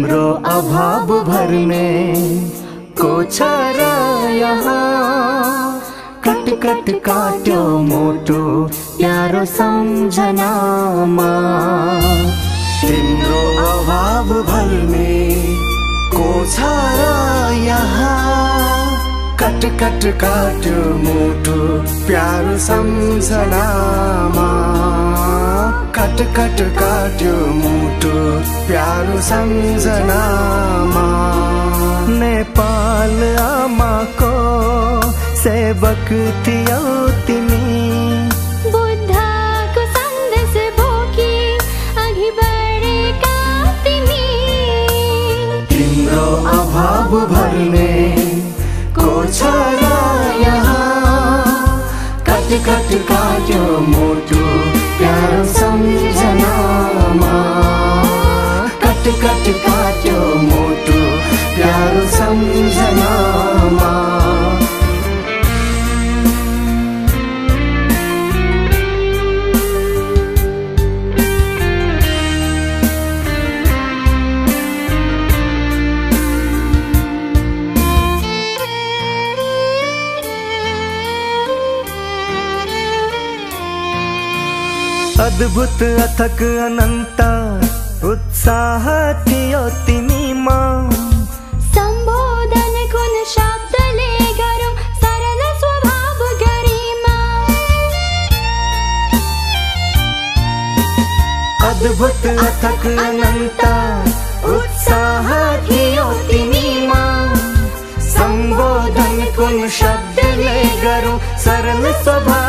तिम्रो अभाव भर्ने को छ र यहाँ। कट कट काट्यो मोटो प्यारो सम्झनामा। तिम्रो अभाव भर्ने को छ र यहाँ। कट कट काट्यो मोटो प्यारो सम्झनामा। कट कट काट्यो मोटो प्यारो सम्झनामा। नेपाल आमाको सेवक थियौ तिमी। बुद्धको सन्देश बोकी अघि बढेका तिमी। तिम्रो अभाव भर्ने को छ र यहाँ। कट कट काट्यो मोटो प्यारो सम्झनामा। कट कट काट्यो मोटो प्यारो सम्झनामा। अद्भुत अथक अनन्त उत्साह थियो तिमीमा। सम्बोधन कुन शब्दले गरौँ सरल स्वभाव गरिमा। अद्भुत अथक अनन्त उत्साह थियो तिमीमा। सम्बोधन कुन शब्दले गरौँ सरल स्वभाव